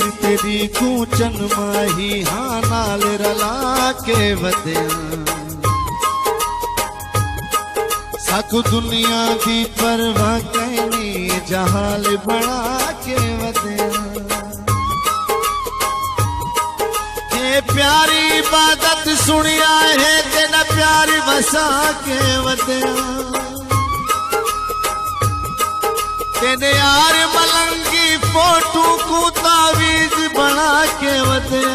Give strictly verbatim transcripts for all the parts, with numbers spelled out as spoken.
तस्वीर तेरी कूचन माही हाँ नाल रला के वधिया साकू दुनिया दी परवाह कहनी जहाल बना के वधिया प्यारी इबादत सुनिया है तेना प्यारी वसा के वधिया तेने यार मलंगी फोटू को तावीज बना के वधिया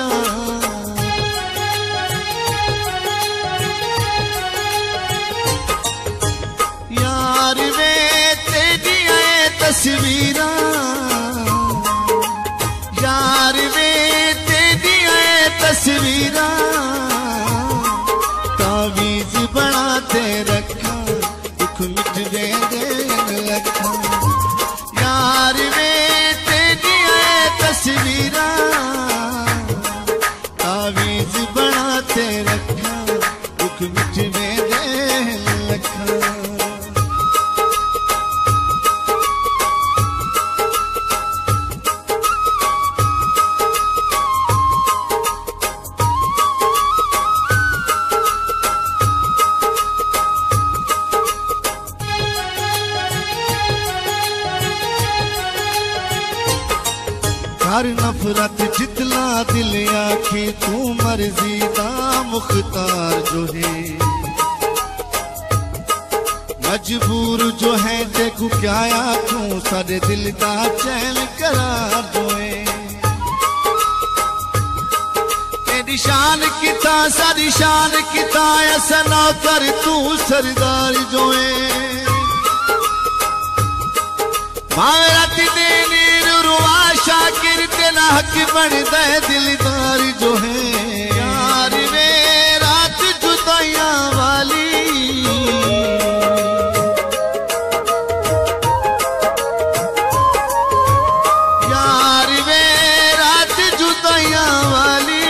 यार वे तेरिया तस्वीरा यार वे तस्वीरा तावीज बनाते रखा दुख मिट दे लखा यार वे तेरिया तस्वीरा तावीज बनाते रखा दुख मिट दे लखा हर नफरत जितना दिल आखी तू मर्जी दा मुख्तार जो है मजबूर जो है देखू क्या आखूं सारे दिल का चैन करार जो है तेरी शान किता सारी शान किता ऐसा ना कर तू सरदार जो है मारती देनी शाकिर तेना हक बनता है दिलदार जो है यार वे रात जुदाइयां वाली यार वे रात जुदाइयां वाली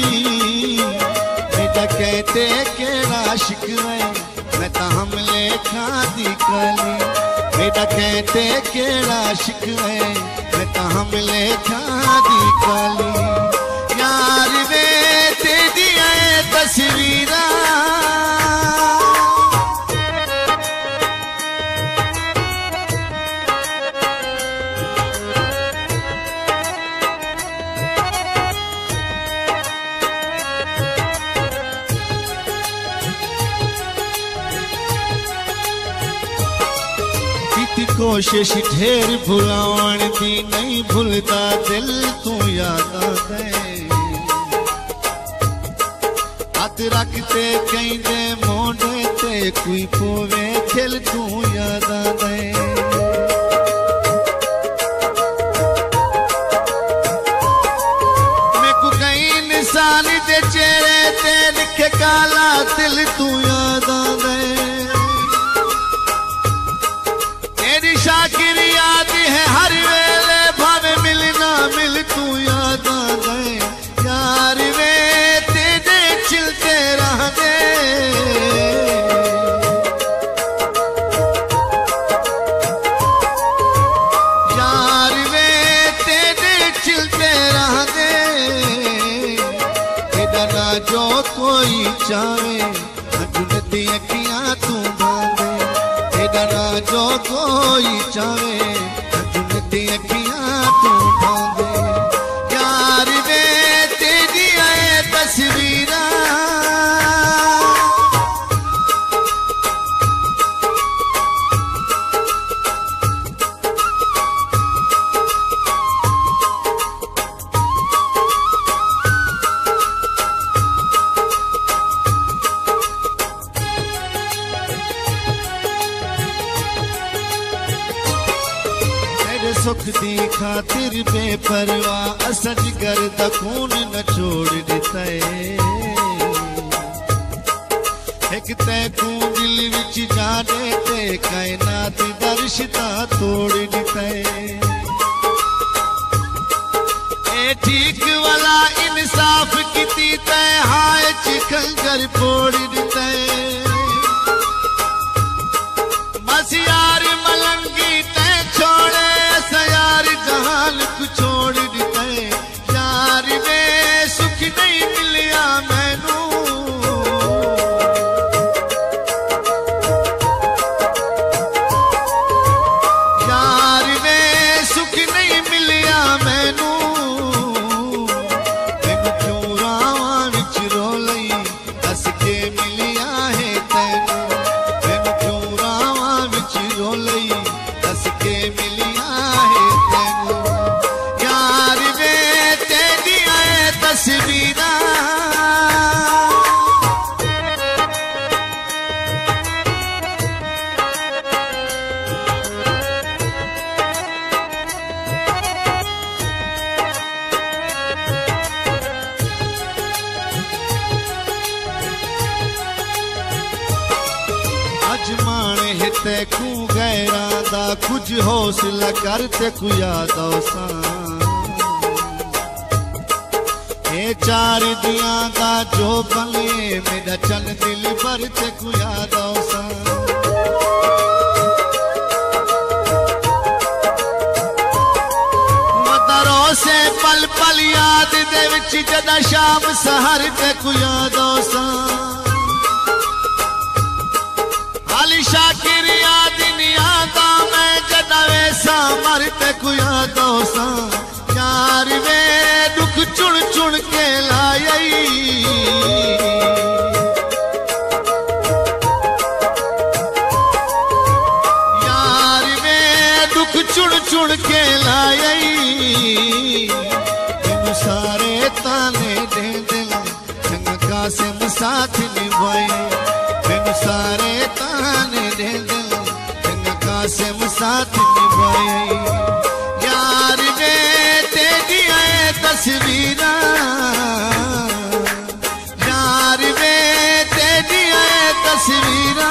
बेटा कहते के आशिक है मैं तो हमले खादी काली बेटा कहते के आशिक है मैं तो हमले खादी काली यार वे तेरी तस्वीरा कोशिश ढेर भुलावन दी नहीं भूलता दिल तू याद आवे हाथ रखते कहीं दे मोढ़े ते कोई पोवे खिल तू याद आवे मैं को कहीं निशान दे चेहरे ते लिखे काला दिल तू याद आवे शाकिर याद है हर वेले भावे मिलना मिल तू याद आ गए यार वे तेरे चिलते रह दे यार वे तेरे चिलते रह दे तेरा ना जो कोई चाहे जुनती अखियां तू बांधे तेरा जो कोई चाहे जुनती अखियां तू बांधे यार वे तेरी तस्वीरा सुख दी खातिर बेपरवाह असज कर खून न छोड़ दिता एक तय तू दिल विच जाने ते कायनात दा रिश्ता तोड़ दिता ए ठीक वाला इंसाफ किती तय हाय चिखंगर फोड़ दिता बस यार मलंगी तय छोड़े यार जहान को छोड़ दिते कुछ हौसला करते को याद सा ये चार दिया का जो बले मेरा चल दिल भरते को याद सा मदरों से पल पल याद दे विच जदा शाम सहर ते को याद सा अली शाकिर याद नहीं आता मैं जदा वैसा मरते को याद सा यार वे दुख चुन चुन के लाई यार वे दुख चुन चुन के लाई सारे ताने दे दिल चंगा कासिम साथ निभाए बिन सारे ताने दे दिल चंगा कासिम साथ निभाए यार वे तेरी आए तस्वीरा यार वे तेरी आए तस्वीरा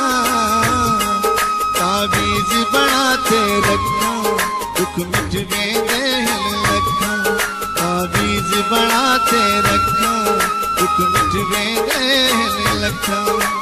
ताबीज बनाते रखना दुख मिटवे दे लखा ताबीज बनाते रखा दुख मिटवे दे लखा